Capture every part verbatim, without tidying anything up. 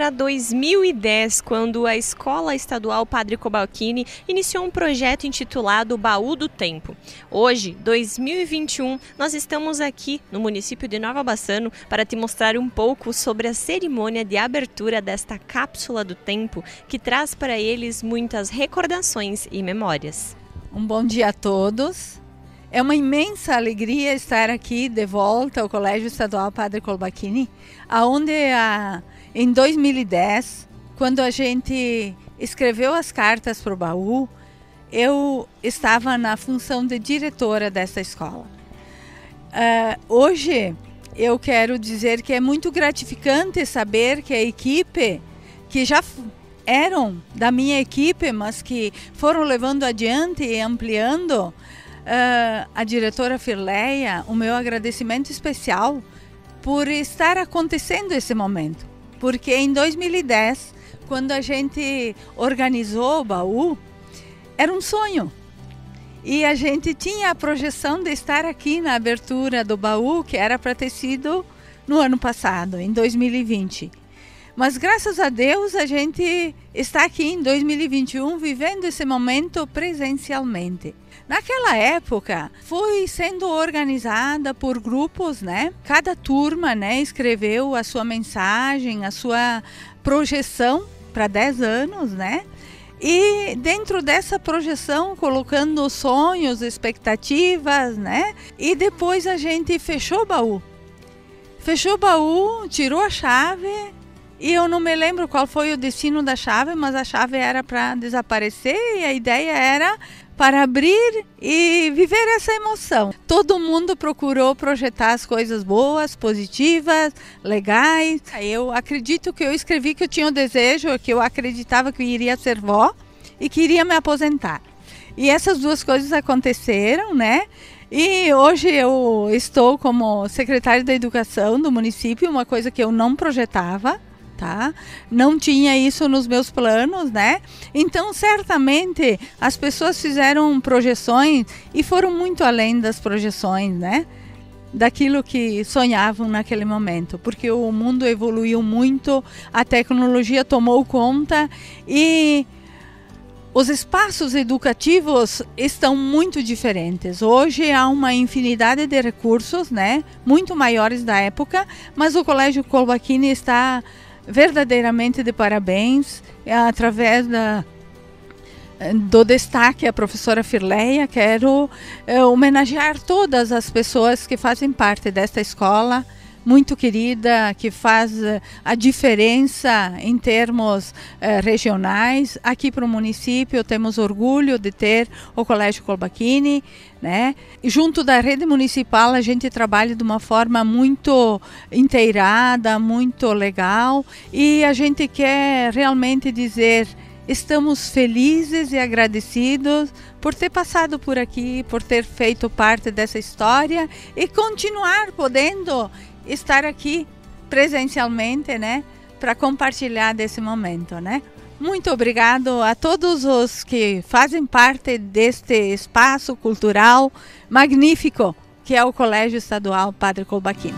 era dois mil e dez, quando a Escola Estadual Padre Cobalcini iniciou um projeto intitulado Baú do Tempo. Hoje, dois mil e vinte e um, nós estamos aqui no município de Nova Bassano para te mostrar um pouco sobre a cerimônia de abertura desta cápsula do tempo que traz para eles muitas recordações e memórias. Um bom dia a todos. É uma imensa alegria estar aqui de volta ao Colégio Estadual Padre Cobalcini, onde a, em dois mil e dez, quando a gente escreveu as cartas para o baú, eu estava na função de diretora dessa escola. Uh, hoje eu quero dizer que é muito gratificante saber que a equipe, que já eram da minha equipe, mas que foram levando adiante e ampliando, Uh, a diretora Firleia, o meu agradecimento especial por estar acontecendo esse momento. Porque em dois mil e dez, quando a gente organizou o baú, era um sonho. E a gente tinha a projeção de estar aqui na abertura do baú, que era para ter sido no ano passado, em dois mil e vinte. Mas graças a Deus a gente está aqui em dois mil e vinte e um vivendo esse momento presencialmente. Naquela época foi sendo organizada por grupos, né? Cada turma, né, escreveu a sua mensagem, a sua projeção para dez anos, né? E dentro dessa projeção, colocando sonhos, expectativas, né? E depois a gente fechou o baú. Fechou o baú, tirou a chave. E eu não me lembro qual foi o destino da chave, mas a chave era para desaparecer e a ideia era para abrir e viver essa emoção. Todo mundo procurou projetar as coisas boas, positivas, legais. Eu acredito que eu escrevi que eu tinha o desejo, que eu acreditava que eu iria ser vó e que iria me aposentar. E essas duas coisas aconteceram, né? E hoje eu estou como secretária da Educação do município, uma coisa que eu não projetava. Tá? Não tinha isso nos meus planos, né? Então, certamente, as pessoas fizeram projeções e foram muito além das projeções, né? Daquilo que sonhavam naquele momento, porque o mundo evoluiu muito, a tecnologia tomou conta e os espaços educativos estão muito diferentes. Hoje há uma infinidade de recursos, né? Muito maiores da época, mas o Colégio Cobalcini está verdadeiramente de parabéns, através da, do destaque à professora Firleia. Quero é, homenagear todas as pessoas que fazem parte desta escola, muito querida, que faz a diferença em termos eh, regionais. Aqui para o município temos orgulho de ter o Colégio Cobalcini, né? E junto da rede municipal a gente trabalha de uma forma muito inteirada, muito legal, e a gente quer realmente dizer: estamos felizes e agradecidos por ter passado por aqui, por ter feito parte dessa história e continuar podendo estar aqui presencialmente, né, para compartilhar desse momento, né? Muito obrigado a todos os que fazem parte deste espaço cultural magnífico que é o Colégio Estadual Padre Cobalcini.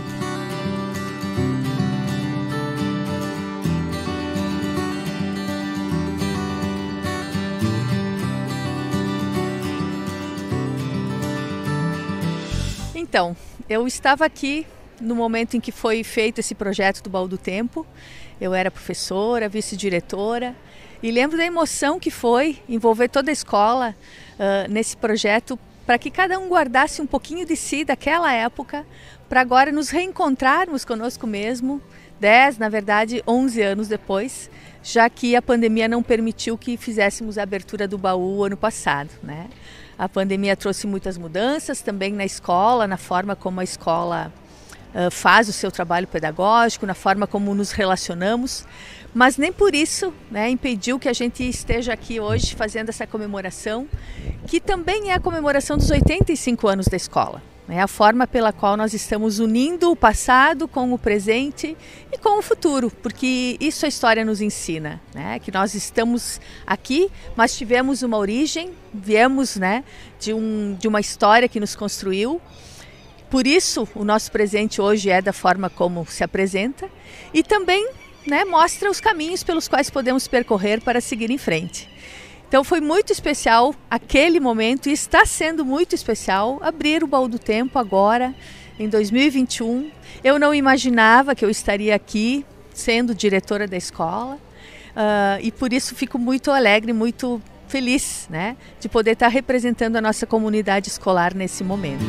Então, eu estava aqui no momento em que foi feito esse projeto do Baú do Tempo. Eu era professora, vice-diretora, e lembro da emoção que foi envolver toda a escola uh, nesse projeto, para que cada um guardasse um pouquinho de si daquela época, para agora nos reencontrarmos conosco mesmo, dez, na verdade, onze anos depois, já que a pandemia não permitiu que fizéssemos a abertura do baú ano passado, né? A pandemia trouxe muitas mudanças também na escola, na forma como a escola uh, faz o seu trabalho pedagógico, na forma como nos relacionamos, mas nem por isso, né, impediu que a gente esteja aqui hoje fazendo essa comemoração, que também é a comemoração dos oitenta e cinco anos da escola. É a forma pela qual nós estamos unindo o passado com o presente e com o futuro, porque isso a história nos ensina, né? Que nós estamos aqui, mas tivemos uma origem, viemos, né, de, um, de uma história que nos construiu. Por isso o nosso presente hoje é da forma como se apresenta, e também né, mostra os caminhos pelos quais podemos percorrer para seguir em frente. Então foi muito especial aquele momento e está sendo muito especial abrir o Baú do Tempo agora, em dois mil e vinte e um. Eu não imaginava que eu estaria aqui sendo diretora da escola uh, e por isso fico muito alegre, muito feliz, né, de poder estar representando a nossa comunidade escolar nesse momento.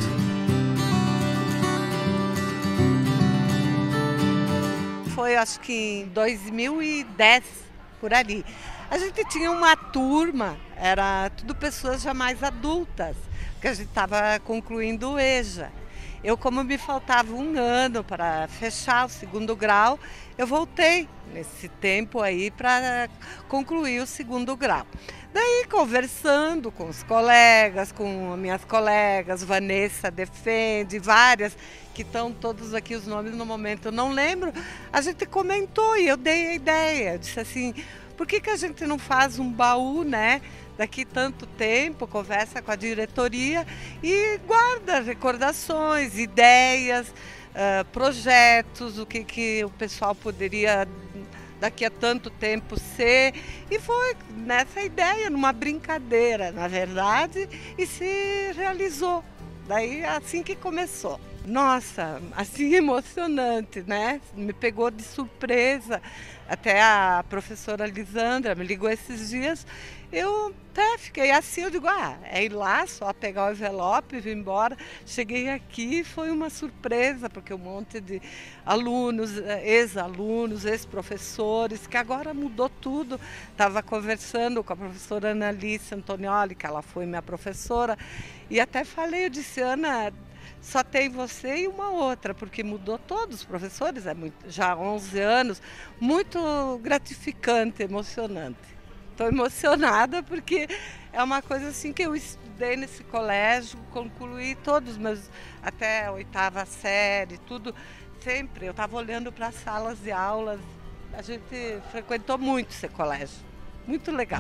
Foi, acho que em dois mil e dez, por ali. A gente tinha uma turma, era tudo pessoas já mais adultas, porque a gente estava concluindo o EJA. Eu, como me faltava um ano para fechar o segundo grau, eu voltei nesse tempo aí para concluir o segundo grau. Daí, conversando com os colegas, com as minhas colegas, Vanessa Defende, várias, que estão todos aqui, os nomes no momento eu não lembro, a gente comentou e eu dei a ideia, eu disse assim, por que que a gente não faz um baú, né? Daqui tanto tempo, conversa com a diretoria e guarda recordações, ideias, uh, projetos, o que, que o pessoal poderia daqui a tanto tempo ser. E foi nessa ideia, numa brincadeira, na verdade, e se realizou. Daí assim que começou. Nossa, assim emocionante, né? Me pegou de surpresa. Até a professora Lisandra me ligou esses dias, eu até fiquei assim, eu digo, ah, é ir lá, só pegar o envelope e vir embora. Cheguei aqui, foi uma surpresa, porque um monte de alunos, ex-alunos, ex-professores, que agora mudou tudo. Estava conversando com a professora Analice Antonioli, que ela foi minha professora, e até falei, eu disse, Ana, só tem você e uma outra, porque mudou todos os professores, é muito, já há onze anos, muito gratificante, emocionante. Estou emocionada porque é uma coisa assim que eu estudei nesse colégio, concluí todos meus, até a oitava série, tudo, sempre. Eu estava olhando para as salas de aulas, a gente frequentou muito esse colégio, muito legal.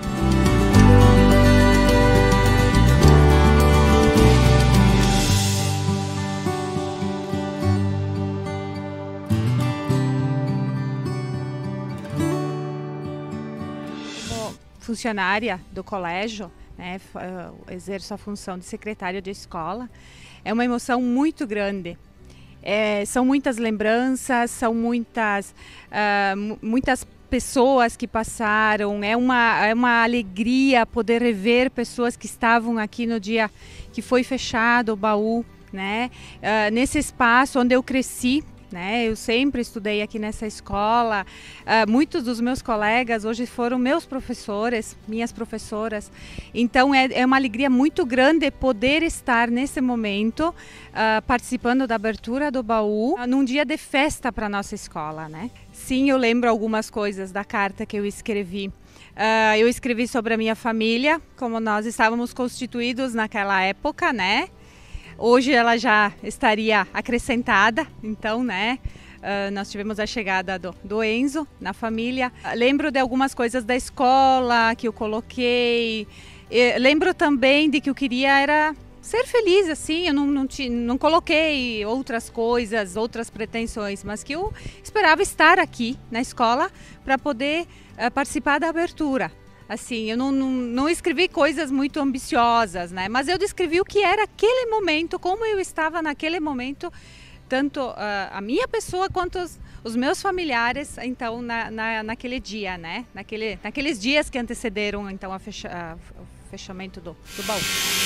Funcionária do colégio, né, exerço a função de secretária de escola, é uma emoção muito grande. É, são muitas lembranças, são muitas, uh, muitas pessoas que passaram, é uma, é uma alegria poder rever pessoas que estavam aqui no dia que foi fechado o baú, né, uh, nesse espaço onde eu cresci. Né? Eu sempre estudei aqui nessa escola, uh, muitos dos meus colegas hoje foram meus professores, minhas professoras, então é, é uma alegria muito grande poder estar nesse momento uh, participando da abertura do baú, uh, num dia de festa para a nossa escola, né? Sim, eu lembro algumas coisas da carta que eu escrevi. Uh, eu escrevi sobre a minha família, como nós estávamos constituídos naquela época, né? Hoje ela já estaria acrescentada, então, né, uh, nós tivemos a chegada do, do Enzo na família. Lembro de algumas coisas da escola que eu coloquei. E lembro também de que eu queria era ser feliz, assim, eu não, não, te, não coloquei outras coisas, outras pretensões, mas que eu esperava estar aqui na escola para poder uh, participar da abertura. Assim, eu não, não, não escrevi coisas muito ambiciosas, né? Mas eu descrevi o que era aquele momento, como eu estava naquele momento, tanto uh, a minha pessoa quanto os, os meus familiares, então, na, na, naquele dia, né? Naquele, naqueles dias que antecederam, então, a fecha, a, o fechamento do, do baú.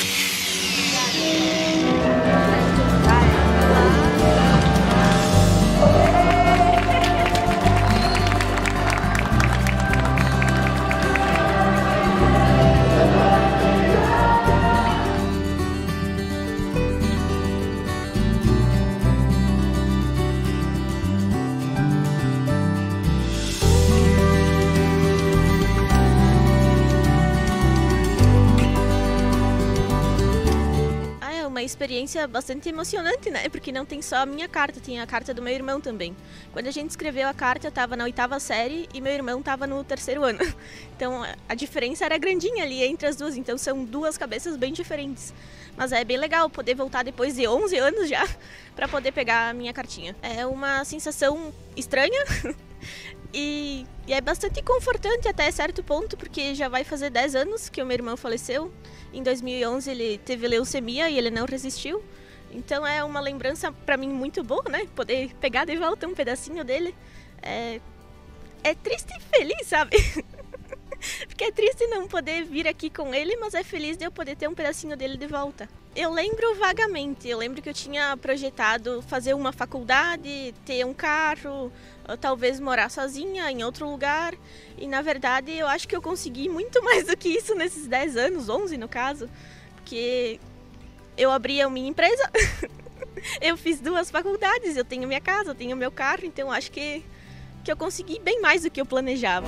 Uma experiência bastante emocionante, né? Porque não tem só a minha carta, tem a carta do meu irmão também. Quando a gente escreveu a carta, eu estava na oitava série e meu irmão estava no terceiro ano. Então a diferença era grandinha ali entre as duas, então são duas cabeças bem diferentes. Mas é bem legal poder voltar depois de onze anos já para poder pegar a minha cartinha. É uma sensação estranha, E, e é bastante confortante até certo ponto, porque já vai fazer dez anos que o meu irmão faleceu. Em dois mil e onze ele teve leucemia e ele não resistiu. Então é uma lembrança para mim muito boa, né? Poder pegar de volta um pedacinho dele. É, é triste e feliz, sabe? Porque é triste não poder vir aqui com ele, mas é feliz de eu poder ter um pedacinho dele de volta. Eu lembro vagamente, eu lembro que eu tinha projetado fazer uma faculdade, ter um carro, ou talvez morar sozinha em outro lugar. E na verdade eu acho que eu consegui muito mais do que isso nesses dez anos, onze no caso. Porque eu abri a minha empresa, eu fiz duas faculdades, eu tenho minha casa, eu tenho meu carro, então eu acho que, que eu consegui bem mais do que eu planejava.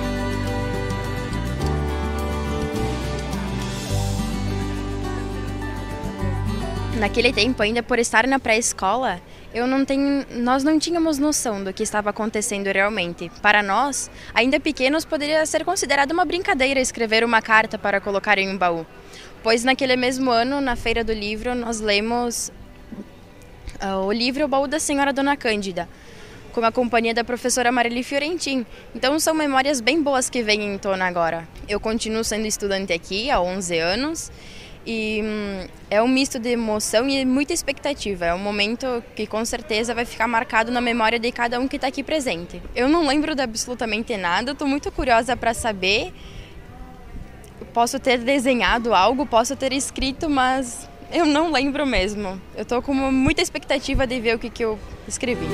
Naquele tempo, ainda por estar na pré-escola, eu não tenho, nós não tínhamos noção do que estava acontecendo realmente. Para nós, ainda pequenos, poderia ser considerado uma brincadeira escrever uma carta para colocar em um baú. Pois naquele mesmo ano, na Feira do Livro, nós lemos uh, o livro O Baú da Senhora Dona Cândida, com a companhia da professora Marili Fiorentin. Então são memórias bem boas que vêm em tona agora. Eu continuo sendo estudante aqui há onze anos, e hum, é um misto de emoção e muita expectativa. É um momento que com certeza vai ficar marcado na memória de cada um que está aqui presente. Eu não lembro de absolutamente nada, estou muito curiosa para saber. Posso ter desenhado algo, posso ter escrito, mas eu não lembro mesmo. Eu estou com muita expectativa de ver o que, que eu escrevi.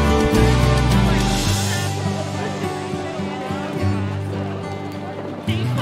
Tem